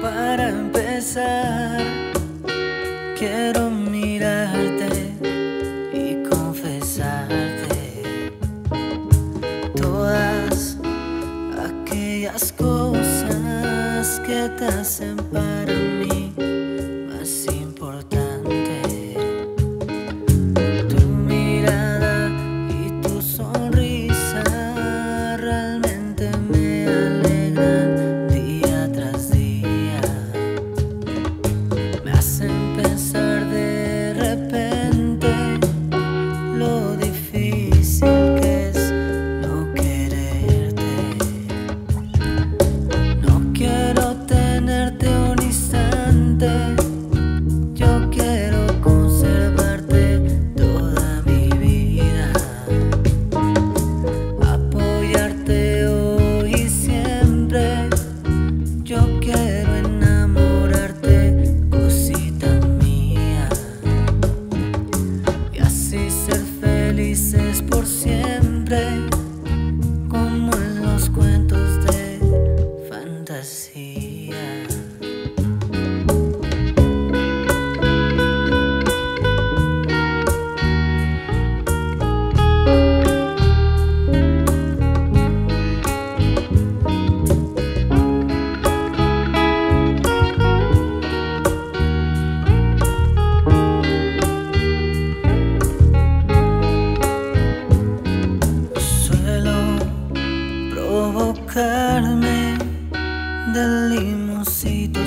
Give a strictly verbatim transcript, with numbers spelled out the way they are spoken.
Para empezar, quiero mirarte y confesarte todas aquellas cosas que te hacen para mí más importante. Tu mirada y tu sonrisa realmente me alegran día tras día. Me hacen pensar de repente lo difícil que es no quererte. No quiero tenerte un instante, yo quiero conservarte toda mi vida, apoyarte hoy y siempre. Yo quiero enamorarte, cosita mía, y así ser felices por siempre, como en los cuentos de fantasía. Provocarme del limoncito